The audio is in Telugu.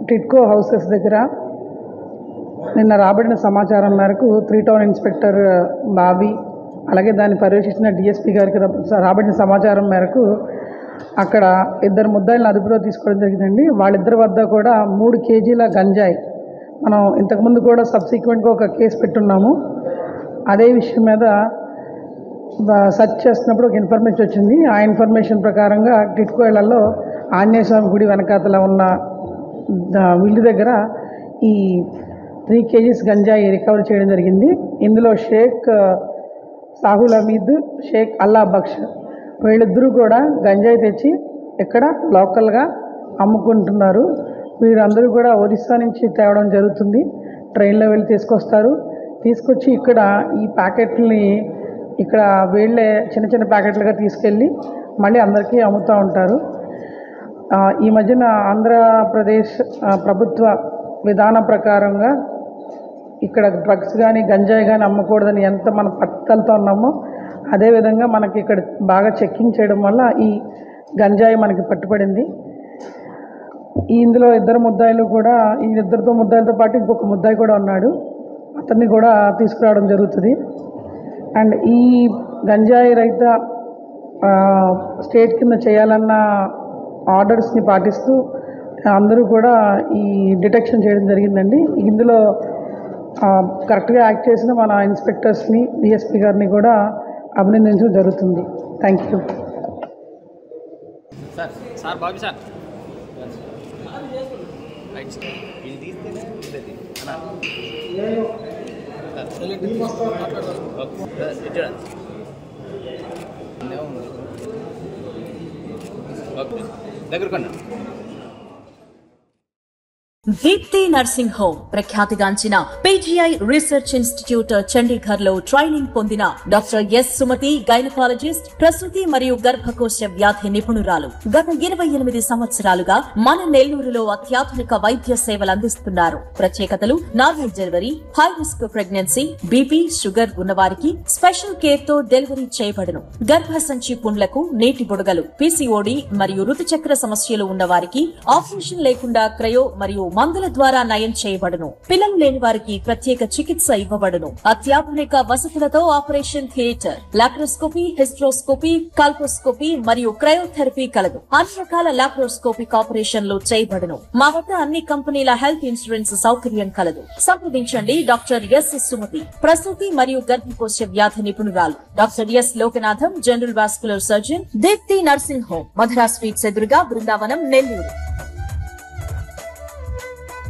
టిట్కో హౌసెస్ దగ్గర నిన్న రాబడిన సమాచారం మేరకు 3 టౌన్ ఇన్స్పెక్టర్ బాబీ అలాగే దాన్ని పర్యవేక్షించిన డిఎస్పీ గారికి రాబడిన సమాచారం మేరకు అక్కడ 2 ముద్దాయిలను అదుపులో తీసుకోవడం జరిగిందండి. వాళ్ళిద్దరి వద్ద కూడా 3 కేజీల గంజాయి, మనం ఇంతకుముందు కూడా సబ్సిక్వెంట్గా ఒక కేసు పెట్టున్నాము. అదే విషయం మీద సెర్చ్ చేస్తున్నప్పుడు ఒక ఇన్ఫర్మేషన్ వచ్చింది. ఆ ఇన్ఫర్మేషన్ ప్రకారంగా టిట్కో ఇళ్లలో ఆంజనేయ స్వామి గుడి వెనకాతల ఉన్న ఇల్లు దగ్గర ఈ 3 కేజీస్ గంజాయి రికవర్ చేయడం జరిగింది. ఇందులో షేక్ సాహుల్ హమీద్, షేక్ అల్లా బక్ష్ వీళ్ళిద్దరూ కూడా గంజాయి తెచ్చి ఇక్కడ లోకల్గా అమ్ముకుంటున్నారు. వీరందరూ కూడా ఒరిస్సా నుంచి తేవడం జరుగుతుంది. ట్రైన్లో వెళ్ళి తీసుకొచ్చి ఇక్కడ ఈ ప్యాకెట్లని ఇక్కడ వీళ్ళే చిన్న చిన్న ప్యాకెట్లుగా తీసుకెళ్ళి మళ్ళీ అందరికీ అమ్ముతూ ఉంటారు. ఈ మధ్యన ఆంధ్రప్రదేశ్ ప్రభుత్వ విధానం ప్రకారంగా ఇక్కడ డ్రగ్స్ కానీ గంజాయి కానీ అమ్మకూడదని ఎంత మనం పట్టుదలతో ఉన్నామో అదేవిధంగా మనకి ఇక్కడ బాగా చెక్కింగ్ చేయడం వల్ల ఈ గంజాయి మనకి పట్టుబడింది. ఇందులో 2 ముద్దాయిలు కూడా, ఈ 2 ముద్దాయిలతో పాటు ఇంకొక ముద్దాయి కూడా ఉన్నాడు, అతన్ని కూడా తీసుకురావడం జరుగుతుంది. అండ్ ఈ గంజాయి రహిత స్టేట్ కింద చేయాలన్న ఆర్డర్స్ని పాటిస్తూ అందరూ కూడా ఈ డిటెక్షన్ చేయడం జరిగిందండి. ఇందులో కరెక్ట్గా యాక్ట్ చేసిన మన ఇన్స్పెక్టర్స్ని, డిఎస్పీ గారిని కూడా అభినందించడం జరుగుతుంది. Thank you. Deepthi nursing home ప్రఖ్యాతిగాంచిన పీజీఐ రీసెర్చ్ ఇన్స్టిట్యూట్ చండీగఢ్ లో ట్రైనింగ్ పొందిన డాక్టర్ ఎస్ సుమతి గైనకాలజిస్ట్, ప్రసూతి మరియు గర్భకోశ వ్యాధి నిపుణురాలు. గత 28 సంవత్సరాలుగా మన నెల్లూరులో అత్యాధునిక వైద్య సేవలు అందిస్తున్నారు. ప్రత్యేకతలు: normal delivery, high risk pregnancy, BP, sugar ఉన్నవారికి స్పెషల్ కేర్ తో డెలివరీ చేయబడును. గర్భసంచి పుండ్లకు, నీటి బుడగలు, పీసీఓడి మరియు ఋతుచక్ర సమస్యలు ఉన్నవారికి ఆపరేషన్ లేకుండా క్రయో మరియు మందుల ద్వారా నయం చేయబడును. పిల్లలు లేని వారికి ప్రత్యేక చికిత్స ఇవ్వబడును. అత్యాధునిక వసతులతో operation theatre, laparoscopy, hysteroscopy, colposcopy మరియు క్రయోథెరపీ కలదు. అన్ని రకాల లాప్రోస్కోపిక్ ఆపరేషన్లు చేయబడును. మా వద్ద అన్ని కంపెనీల హెల్త్ ఇన్సూరెన్స్ సౌకర్యం కలదు. సంప్రదించండి డాక్టర్ ఎస్ సుమతి, ప్రసూతి మరియు గర్భకోశ వ్యాధి నిపుణురాలు. Doctor S Lokanatham, general vascular surgeon, Deepthi nursing home, Madhura sweets ఎదురుగా, బృందావనం, నెల్లూరు.